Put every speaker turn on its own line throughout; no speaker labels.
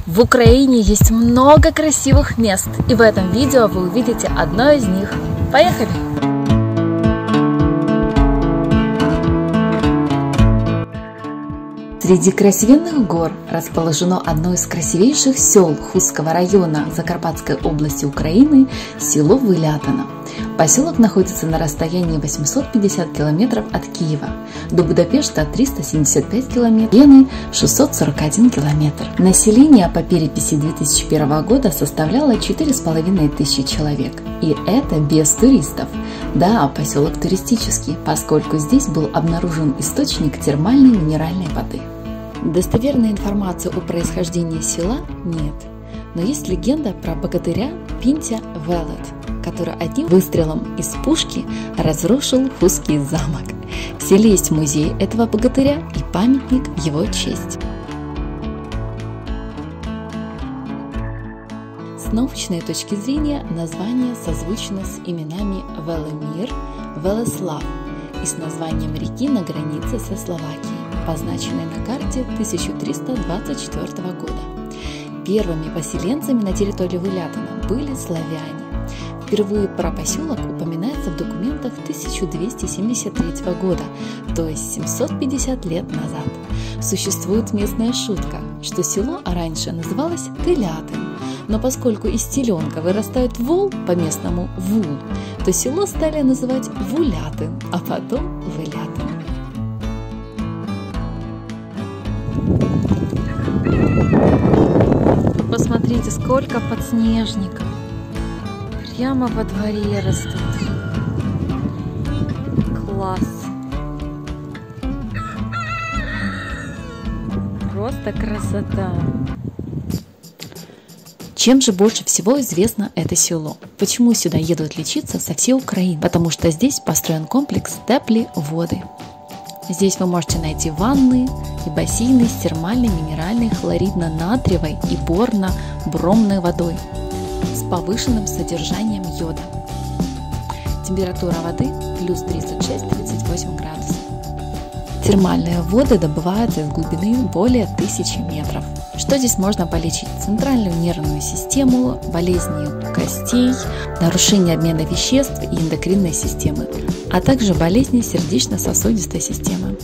В Украине есть много красивых мест, и в этом видео вы увидите одно из них. Поехали! Среди красивенных гор расположено одно из красивейших сел Хустского района Закарпатской области Украины – село Вилятино. Поселок находится на расстоянии 850 километров от Киева, до Будапешта 375 километров, Вены 641 километр. Население по переписи 2001 года составляло 4500 человек, и это без туристов. Да, поселок туристический, поскольку здесь был обнаружен источник термальной минеральной воды. Достоверной информации о происхождении села нет, но есть легенда про богатыря Пинтя Велет, который одним выстрелом из пушки разрушил Хустский замок. В селе есть музей этого богатыря и памятник в его честь. С научной точки зрения название созвучно с именами Велимир, Велеслав и с названием реки на границе со Словакией, позначенной на карте 1324 года. Первыми поселенцами на территории Вилятина были славяне. Впервые про поселок упоминается в документах 1273 года, то есть 750 лет назад. Существует местная шутка, что село раньше называлось Телятин, но поскольку из теленка вырастает вол, по-местному вул, то село стали называть Вулятин, а потом Вилятин. Посмотрите, сколько подснежников. Прямо во дворе растут. Класс. Просто красота. Чем же больше всего известно это село? Почему сюда едут лечиться со всей Украины? Потому что здесь построен комплекс «Теплые воды». Здесь вы можете найти ванны и бассейны с термальной, минеральной, хлоридно-натриевой и борно-бромной водой с повышенным содержанием йода. Температура воды плюс 36-38 градусов. Термальные воды добываются из глубины более 1000 метров. Что здесь можно полечить? Центральную нервную систему, болезни костей, нарушение обмена веществ и эндокринной системы, а также болезни сердечно-сосудистой системы.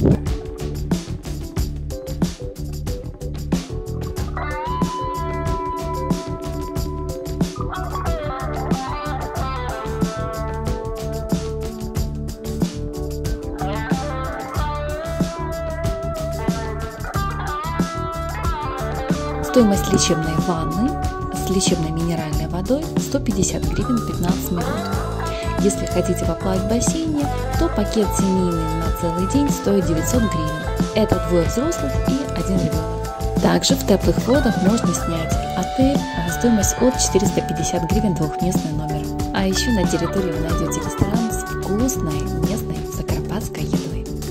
Стоимость лечебной ванны с лечебной минеральной водой 150 гривен 15 минут. Если хотите поплавать в бассейне, то пакет семейный на целый день стоит 900 гривен. Это 2 взрослых и 1 ребенок. Также в теплых водах можно снять отель, стоимость от 450 гривен двухместный номер. А еще на территории вы найдете ресторан с вкусной местной закарпатской едой.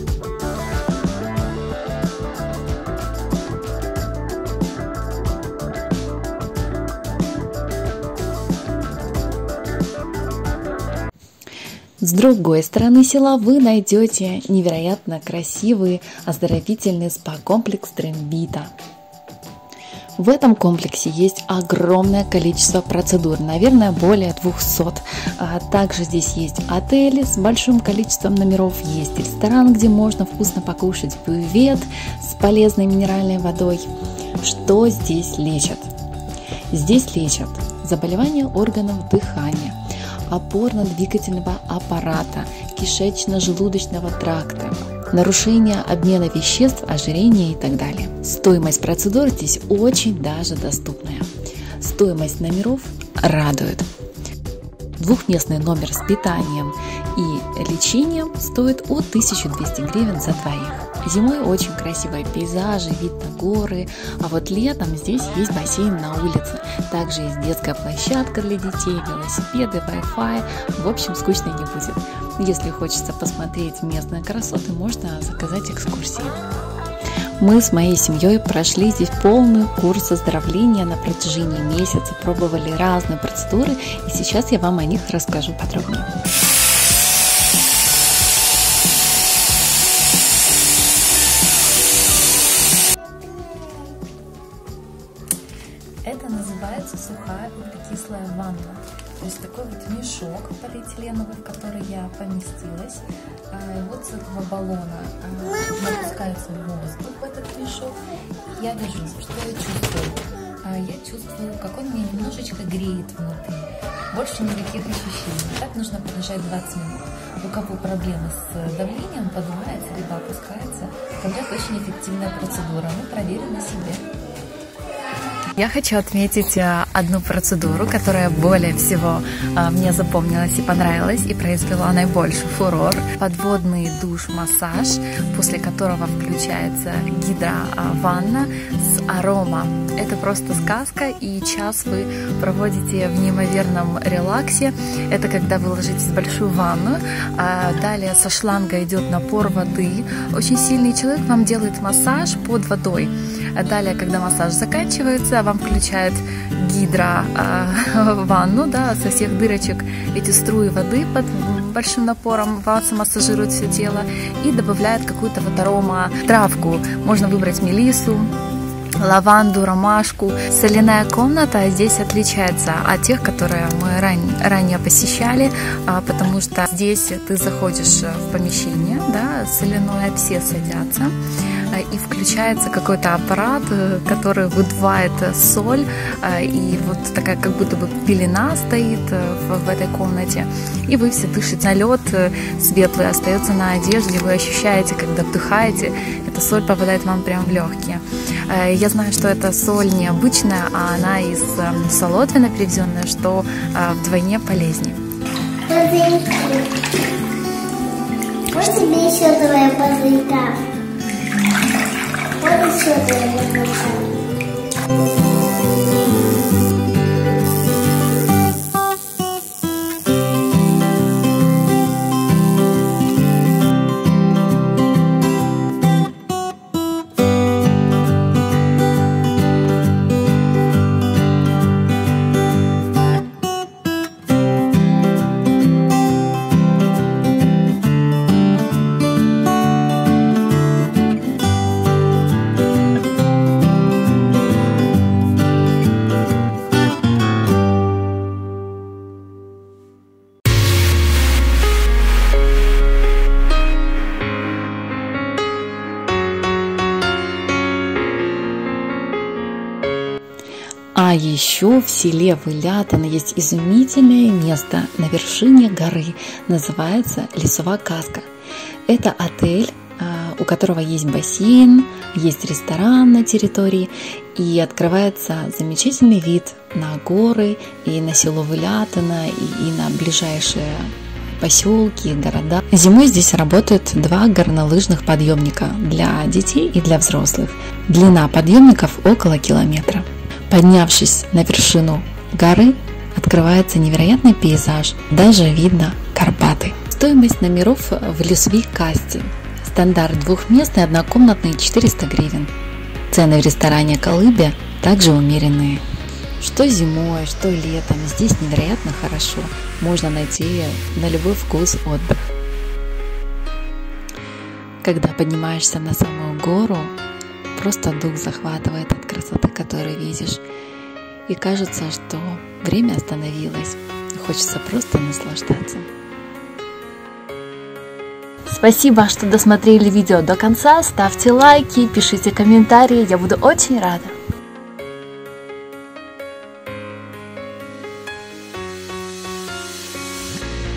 С другой стороны села вы найдете невероятно красивый оздоровительный спа-комплекс Трембита. В этом комплексе есть огромное количество процедур, наверное, более 200. Также здесь есть отели с большим количеством номеров, есть ресторан, где можно вкусно покушать, бювет с полезной минеральной водой. Что здесь лечат? Здесь лечат заболевания органов дыхания, опорно-двигательного аппарата, кишечно-желудочного тракта, нарушение обмена веществ, ожирение и так далее. Стоимость процедур здесь очень даже доступная. Стоимость номеров радует. Двухместный номер с питанием и лечением стоит от 1200 гривен за двоих. Зимой очень красивые пейзажи, вид на горы, а вот летом здесь есть бассейн на улице. Также есть детская площадка для детей, велосипеды, Wi-Fi. В общем, скучно не будет. Если хочется посмотреть местные красоты, можно заказать экскурсии. Мы с моей семьей прошли здесь полный курс оздоровления на протяжении месяца, пробовали разные процедуры, и сейчас я вам о них расскажу подробнее. Это называется сухая углекислая ванна. То есть такой вот мешок полиэтиленовый, в который я поместилась. Вот с этого баллона напускается воздух в этот мешок. Я вижу, что я чувствую. Я чувствую, как он меня немножечко греет внутри. Больше никаких ощущений. Так нужно продолжать 20 минут. У кого проблемы с давлением, поднимается либо опускается. Говорят, очень эффективная процедура. Мы проверим на себе. Я хочу отметить одну процедуру, которая более всего мне запомнилась и понравилась, и произвела наибольший фурор. Подводный душ-массаж, после которого включается гидрованна с арома. Это просто сказка, и час вы проводите в неимоверном релаксе. Это когда вы ложитесь в большую ванну, далее со шланга идет напор воды. Очень сильный человек вам делает массаж под водой. Далее, когда массаж заканчивается, вам включают гидрованну, да, со всех дырочек эти струи воды под большим напором вас массажируют все тело и добавляют какую-то вот арома-травку. Можно выбрать мелиссу, лаванду, ромашку. Соляная комната здесь отличается от тех, которые мы ранее посещали, потому что здесь ты заходишь в помещение, да, соляное, все садятся, и включается какой-то аппарат, который выдувает соль, и вот такая как будто бы пелена стоит в этой комнате, и вы все дышите, налет светлый остается на одежде, вы ощущаете, когда вдыхаете, эта соль попадает вам прямо в легкие. Я знаю, что эта соль необычная, а она из Солотвина привезенная, что вдвойне полезнее.
Вот тебе еще твоя позырька. Вот еще твоя позырька.
А еще в селе Вылятино есть изумительное место на вершине горы, называется Лесова Казка. Это отель, у которого есть бассейн, есть ресторан на территории, и открывается замечательный вид на горы, и на село Вылятино, и на ближайшие поселки, города. Зимой здесь работают 2 горнолыжных подъемника для детей и для взрослых. Длина подъемников около километра. Поднявшись на вершину горы, открывается невероятный пейзаж, даже видно Карпаты. Стоимость номеров в Лесовой Казці. Стандарт двухместный, однокомнатный 400 гривен. Цены в ресторане «Колыбе» также умеренные. Что зимой, что летом, здесь невероятно хорошо. Можно найти на любой вкус отдых. Когда поднимаешься на самую гору, просто дух захватывает от красоты, которую видишь. И кажется, что время остановилось. Хочется просто наслаждаться. Спасибо, что досмотрели видео до конца. Ставьте лайки, пишите комментарии. Я буду очень рада.